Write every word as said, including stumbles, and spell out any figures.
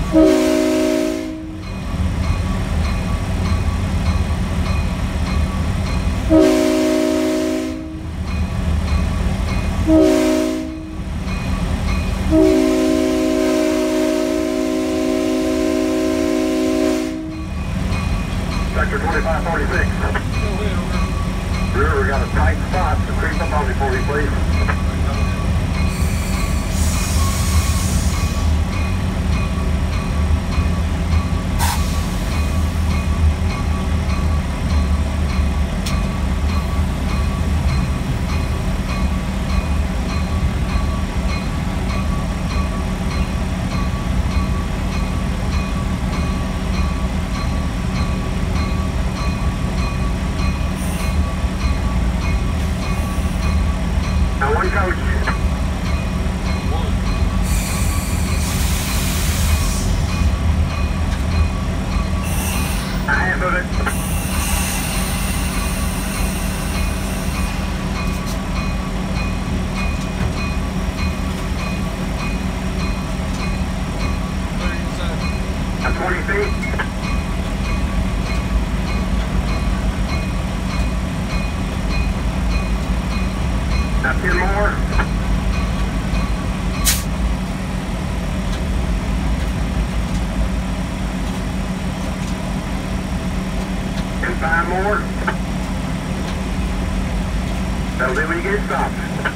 Sector twenty-five forty-six. Rear, we got a tight spot, so creep up on me for me, please. Now one coach. One. I handled it. At twenty feet. Now ten more. And five more. That'll do when you get stopped.